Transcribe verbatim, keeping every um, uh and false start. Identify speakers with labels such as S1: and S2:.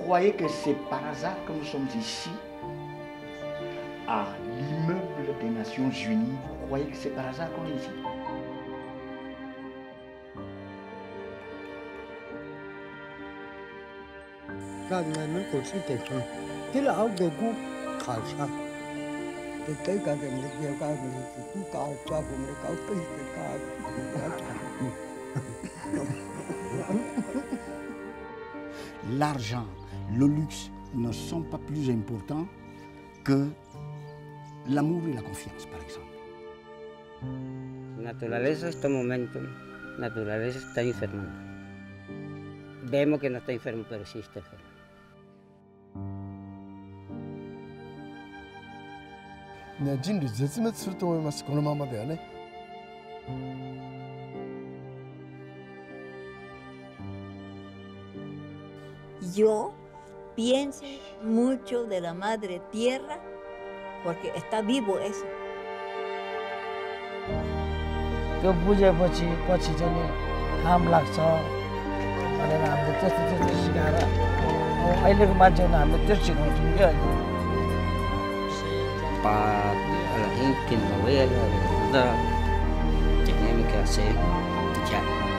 S1: croyez que c'est par hasard que nous sommes ici, à l'immeuble des Nations Unies? Vous croyez que c'est par hasard qu'on est ici? L'argent, le luxe ne sont pas plus importants que l'amour et la confiance, par exemple.
S2: La naturaleza en este momento, la naturaleza está enfermando. Vemos que no está enfermo, pero sí está enfermo.
S3: Yo pienso mucho de la madre tierra porque está vivo eso.
S4: त्यो बुझेपछि पछि चाहिँ नि काम लाग्छ भनेर हामीले त्यस्तो त्यस्तो सिकाएर अहिलेको मान्छेहरूलाई हामीले त्यो सिकाउँछौँ क्या
S2: Para la gente que no vea la verdad, tenemos que hacer ya.